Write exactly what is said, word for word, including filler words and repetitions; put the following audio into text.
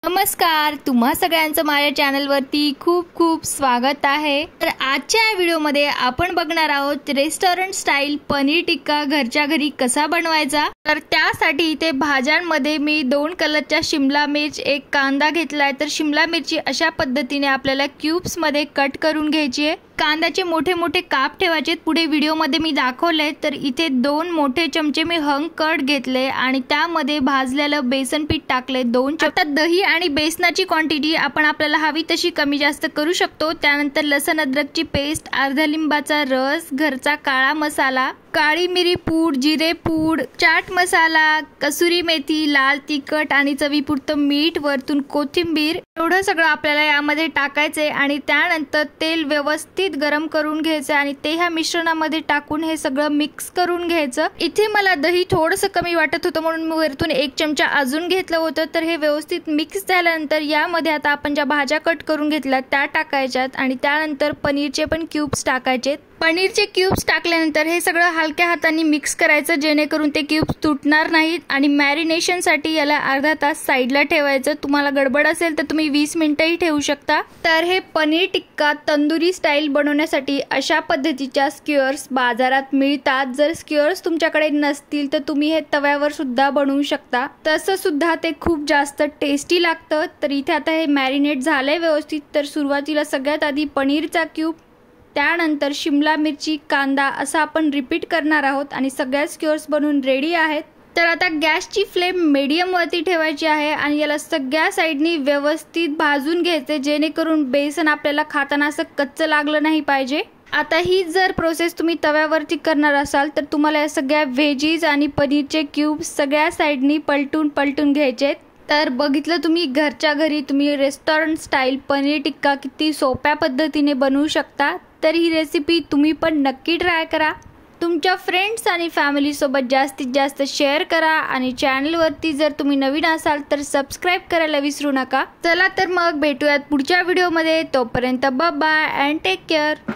नमस्कार, तुम्हा सगळ्यांचं माझ्या चॅनलवरती खूप खूप स्वागत आहे। तर आजच्या या व्हिडिओमध्ये आपण बघणार आहोत रेस्टॉरंट स्टाईल पनीर टिक्का घरच्या घरी कसा बनवायचा। तर त्यासाठी इथे भाज्यांमध्ये मी दोन कलरच्या शिमला मिर्च, एक कांदा घेतलाय। तर शिमला मिरची अशा पद्धतीने आपल्याला क्यूब्स मध्ये कट करून घ्यायची आहे। कांद्याचे मोठे मोठे काप ठेवायचे, पुढे व्हिडिओमध्ये मी दाखवले। तर इथे दोन मोठे चमचे मी हंग कर्ड घेतले आणि त्यामध्ये भाजलेलं बेसन पीठ टाकले दोन चमचे। दही आणि बेसनाची क्वांटिटी आपण आपल्याला हवी तशी कमी जास्त करू शकतो। त्यानंतर लसण अद्रकची पेस्ट, अर्धा लिंबाचा रस, घरचा काळा मसाला, काळी मिरी पूड, जिरे पूड, चाट मसाला, कसुरी मेथी, लाल तिखट आणि चवीपुरतं मीठ, वरतून कोथिंबीर, एवढं सगळं आपल्याला यामध्ये टाकायचे आणि त्यानंतर तेल व्यवस्थित गरम करून घ्यायचं आणि ते ह्या मिश्रणामध्ये टाकून हे सगळं मिक्स करून घ्यायचं। इथे मला दही थोडंसं कमी वाटत होतं म्हणून मी वरतून एक चमचा अजून घेतलं होतं। तर हे व्यवस्थित मिक्स झाल्यानंतर यामध्ये आता आपण ज्या भाज्या कट करून घेतल्या त्या टाकायच्यात आणि त्यानंतर पनीरचे पण क्यूब्स टाकायचे। पनीरचे क्यूब्स टाकल्यानंतर हे सगळं हलक्या हाताने मिक्स करायचं जेणेकरून ते क्यूब्स तुटणार नाहीत आणि मॅरिनेशनसाठी याला अर्धा तास साईडला ठेवायचं। तुम्हाला गडबड असेल तर तुम्ही वीस मिनिटंही ठेवू शकता। तर हे पनीर टिक्का तंदुरी स्टाईल बनवण्यासाठी अशा पद्धतीच्या स्क्यूअर्स बाजारात मिळतात। जर स्क्यूअर्स तुमच्याकडे नसतील तर तुम्ही हे तव्यावर सुद्धा बनवू शकता, तसं सुद्धा ते खूप जास्त टेस्टी लागतं। तर इथे आता हे मॅरिनेट झालंय व्यवस्थित। तर सुरुवातीला सगळ्यात आधी पनीरचा क्यूब, त्यानंतर शिमला मिरची, कांदा असं आपण रिपीट करणार आहोत आणि सगळ्या स्क्यूअर्स बनवून रेडी आहेत। तर आता गॅसची फ्लेम मीडियम वरती ठेवायची आहे आणि याला सगळ्या साइडनी व्यवस्थित भाजून घ्यायचे जेणेकरून बेसन आपल्याला खाताना असं कच्चं लागलं नाही पाहिजे। आता ही जर प्रोसेस तुम्ही तव्यावरती करणार असाल तर तुम्हाला या सगळ्या व्हेजीज आणि पनीरचे क्यूब्स सगळ्या साइडनी पलटून पलटून घ्यायचे। तर बघितलं तुम्ही घरच्या घरी तुम्ही रेस्टॉरंट स्टाईल पनीर टिक्का किती सोप्या पद्धतीने बनवू शकता। तर ही रेसिपी तुम्ही पण नक्की ट्राय करा, तुमच्या फ्रेंड्स आणि फॅमिली सोबत जास्तीत जास्त शेअर करा आणि चॅनलवरती जर तुम्ही नवीन असाल तर सबस्क्राइब करायला विसरू नका। चला तर मग भेटूयात पुढच्या व्हिडिओमध्ये, तोपर्यंत bye bye and take care.